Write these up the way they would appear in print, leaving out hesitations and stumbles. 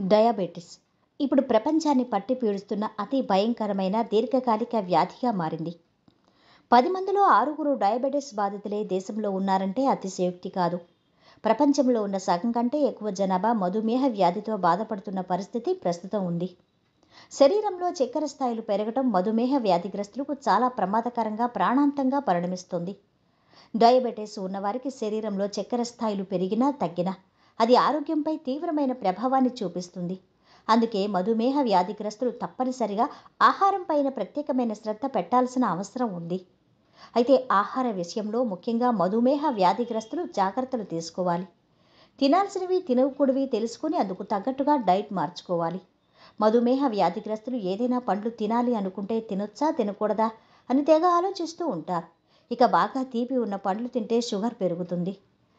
Diabetes ఇప్పుడు ప్రపంచాన్ని పట్టి పీడిస్తున్న అతి భయంకరమైన దీర్ఘకాలిక వ్యాధిగా మారింది. 10 మందిలో 6 డయాబెటిస్ బాధితులే దేశంలో ఉన్నారంటే అతిశయోక్తి కాదు. ప్రపంచంలో ఉన్న సగం కంటే ఎక్కువ జనాభా మధుమేహ వ్యాధితో బాధపడుతున్న పరిస్థితి ప్రస్తుతం ఉంది. శరీరంలో చక్కెర స్థాయిలు పెరగటం మధుమేహ వ్యాధిగ్రస్తులకు చాలా ప్రమాదకరంగా, ప్రాణాంతంగా పరిణమిస్తుంది. డయాబెటిస్ ఉన్నవారికి శరీరంలో చక్కెర స్థాయిలు పెరిగినా తగ్గినా అది ఆరోగ్యంపై తీవ్రమైన ప్రభావాన్ని చూపిస్తుంది. అందుకే మధుమేహ వ్యాధిగ్రస్తులు తప్పనిసరిగా ఆహారం పైన ప్రత్యేకమైన శ్రద్ధ పెట్టాల్సిన అవసరం ఉంది. అయితే ఆహార విషయంలో ముఖ్యంగా మధుమేహ వ్యాధిగ్రస్తులు జాగ్రత్తలు తీసుకోవాలి. తినాల్సినవి తినకూడవి తెలుసుకుని అందుకు తగ్గట్టుగా డైట్ మార్చుకోవాలి. మధుమేహ వ్యాధిగ్రస్తులు ఏదైనా పండ్లు తినాలి అనుకుంటే తినొచ్చా తినకూడదా అని తెగ ఆలోచిస్తూ ఉంటారు. ఇక బాగా తీపి ఉన్న పండ్లు తింటే షుగర్ పెరుగుతుంది,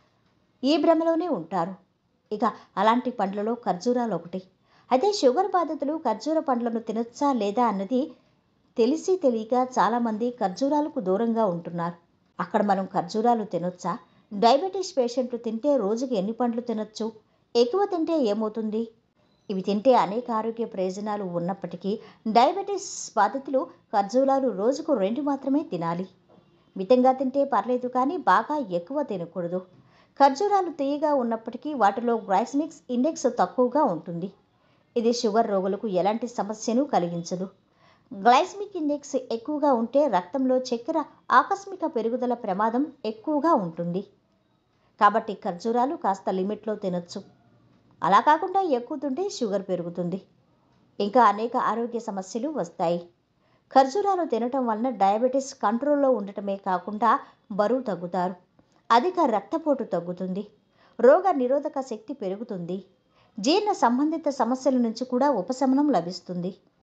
ఈ భ్రమలోనే ఉంటారు. ఇక అలాంటి పండ్లలో ఖర్జూరాలు ఒకటి. అయితే షుగర్ బాధితులు ఖర్జూర పండ్లను తినొచ్చా లేదా అన్నది తెలిసి తెలియక చాలామంది ఖర్జూరాలకు దూరంగా ఉంటున్నారు. అక్కడ మనం ఖర్జూరాలు తినొచ్చా? డయాబెటీస్ పేషెంట్లు తింటే రోజుకి ఎన్ని పండ్లు తినొచ్చు? ఎక్కువ తింటే ఏమవుతుంది? ఇవి తింటే అనేక ఆరోగ్య ప్రయోజనాలు ఉన్నప్పటికీ డయాబెటీస్ బాధితులు ఖర్జూరాలు రోజుకు 2 మాత్రమే తినాలి. మితంగా తింటే పర్లేదు, కానీ బాగా ఎక్కువ తినకూడదు. ఖర్జూరాలు తీయగా ఉన్నప్పటికీ వాటిలో గ్లైసెమిక్ ఇండెక్స్ తక్కువగా ఉంటుంది. ఇది షుగర్ రోగులకు ఎలాంటి సమస్యను కలిగించదు. గ్లైసెమిక్ ఇండెక్స్ ఎక్కువగా ఉంటే రక్తంలో చక్కెర ఆకస్మిక పెరుగుదల ప్రమాదం ఎక్కువగా ఉంటుంది. కాబట్టి ఖర్జూరాలు కాస్త లిమిట్లో తినొచ్చు. అలా కాకుండా ఎక్కువ తింటే షుగర్ పెరుగుతుంది, ఇంకా అనేక ఆరోగ్య సమస్యలు వస్తాయి. ఖర్జూరాలు తినటం వలన డయాబెటీస్ కంట్రోల్లో ఉండటమే కాకుండా బరువు తగ్గుతారు, అధిక రక్తపోటు తగ్గుతుంది, రోగ నిరోధక శక్తి పెరుగుతుంది, జీర్ణ సంబంధిత సమస్యల నుంచి కూడా ఉపశమనం లభిస్తుంది.